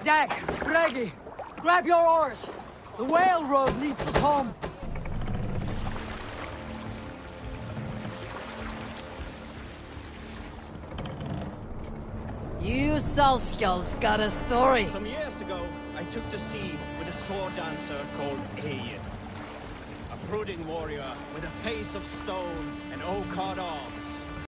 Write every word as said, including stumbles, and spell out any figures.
Dag, Bragi, grab your oars. The whale road leads us home. You Salskulls got a story. Some years ago, I took to sea with a sword dancer called Eivor. A brooding warrior with a face of stone and oak-hard arms.